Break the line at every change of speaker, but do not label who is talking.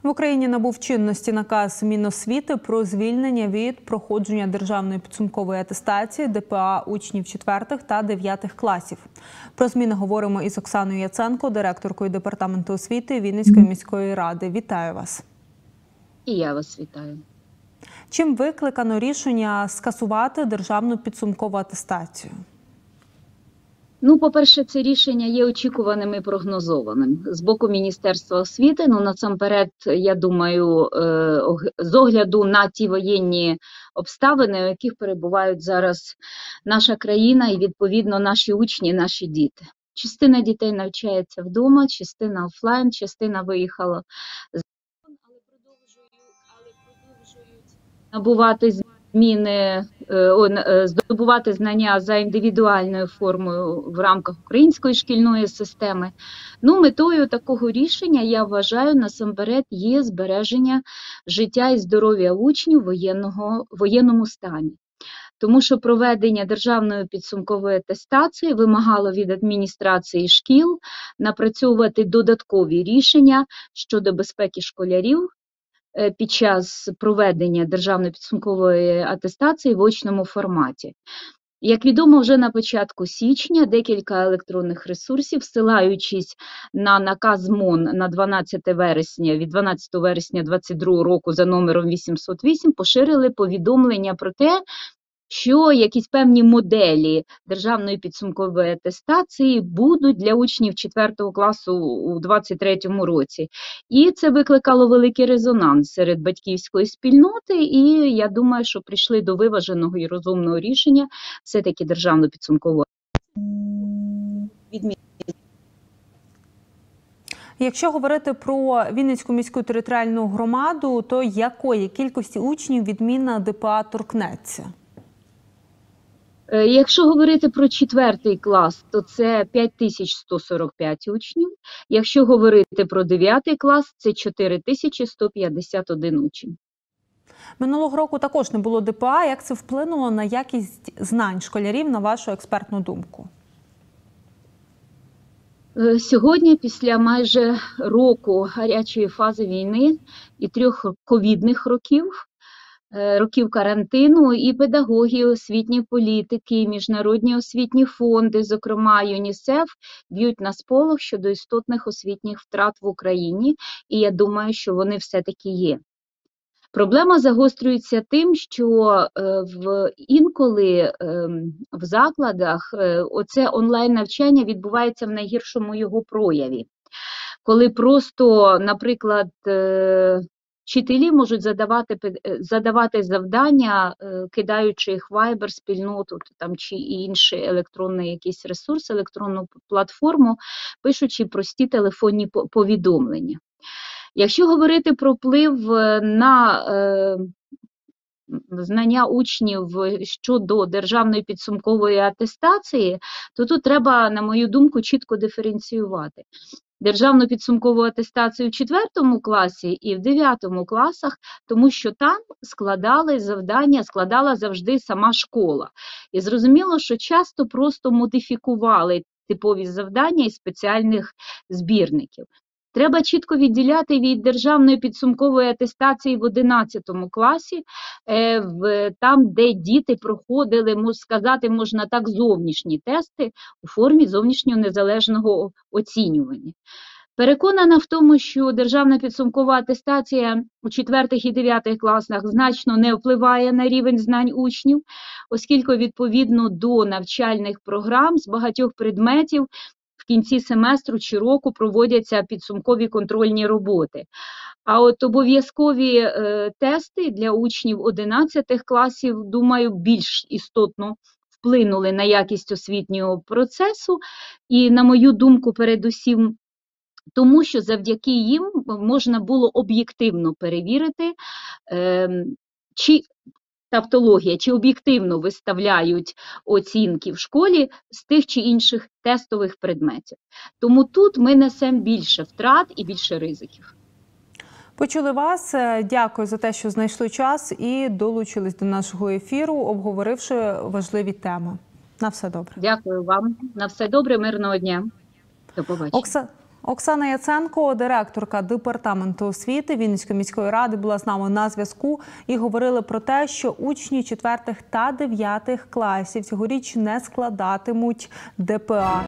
В Україні набув чинності наказ Міносвіти про звільнення від проходження державної підсумкової атестації ДПА учнів 4 та 9 класів. Про зміни говоримо із Оксаною Яценко, директоркою Департаменту освіти Вінницької міської ради. Вітаю вас.
І я вас вітаю.
Чим викликано рішення скасувати державну підсумкову атестацію?
По-перше, це рішення є очікуваним і прогнозованим. З боку Міністерства освіти, насамперед, я думаю, з огляду на ті воєнні обставини, у яких перебувають зараз наша країна і, відповідно, наші учні, наші діти. Частина дітей навчається вдома, частина офлайн, частина виїхала з але продовжують набувати зміни, здобувати знання за індивідуальною формою в рамках української шкільної системи. Метою такого рішення, я вважаю, насамперед є збереження життя і здоров'я учнів в воєнному стані. Тому що проведення державної підсумкової атестації вимагало від адміністрації шкіл напрацьовувати додаткові рішення щодо безпеки школярів під час проведення державної підсумкової атестації в очному форматі. Як відомо, вже на початку січня декілька електронних ресурсів, ссилаючись на наказ МОН на 12 вересня, від 12 вересня 2022 року за номером 808, поширили повідомлення про те, що якісь певні моделі державної підсумкової атестації будуть для учнів 4 класу у 2023 році. І це викликало великий резонанс серед батьківської спільноти, і я думаю, що прийшли до виваженого і розумного рішення все-таки державну підсумкову відмінити.
Якщо говорити про Вінницьку міську територіальну громаду, то якої кількості учнів відміна ДПА торкнеться?
Якщо говорити про 4 клас, то це 5145 учнів. Якщо говорити про 9 клас, це 4151 учень.
Минулого року також не було ДПА. Як це вплинуло на якість знань школярів, на вашу експертну думку?
Сьогодні, після майже року гарячої фази війни і 3 ковідних років карантину, і педагоги, освітні політики, міжнародні освітні фонди, зокрема ЮНІСЕФ, б'ють на сполох щодо істотних освітніх втрат в Україні, і я думаю, що вони все-таки є. Проблема загострюється тим, що інколи в закладах оце онлайн-навчання відбувається в найгіршому його прояві. Коли просто, наприклад, вчителі можуть задавати завдання, кидаючи їх в Viber, спільноту чи інший електронний якийсь ресурс, електронну платформу, пишучи прості телефонні повідомлення. Якщо говорити про вплив на знання учнів щодо державної підсумкової атестації, то тут треба, на мою думку, чітко диференціювати. Державну підсумкову атестацію в 4 класі і в 9 класах, тому що там складала завжди сама школа. І зрозуміло, що часто просто модифікували типові завдання із спеціальних збірників. Треба чітко відділяти від державної підсумкової атестації в 11 класі, там, де діти проходили, можна так, зовнішні тести у формі зовнішнього незалежного оцінювання. Переконана в тому, що державна підсумкова атестація у 4 і 9 класах значно не впливає на рівень знань учнів, оскільки відповідно до навчальних програм з багатьох предметів в кінці семестру чи року проводяться підсумкові контрольні роботи. А от обов'язкові тести для учнів 11 класів, думаю, більш істотно вплинули на якість освітнього процесу і, на мою думку, передусім тому, що завдяки їм можна було об'єктивно перевірити, чи тавтологія, чи об'єктивно виставляють оцінки в школі з тих чи інших тестових предметів. Тому тут ми несемо більше втрат і більше ризиків.
Почули вас. Дякую за те, що знайшли час і долучились до нашого ефіру, обговоривши важливі теми. На все добре.
Дякую вам. На все добре, мирного дня. До побачення.
Оксана Яценко, директорка департаменту освіти Вінницької міської ради, була з нами на зв'язку і говорили про те, що учні 4 та 9 класів цьогоріч не складатимуть ДПА.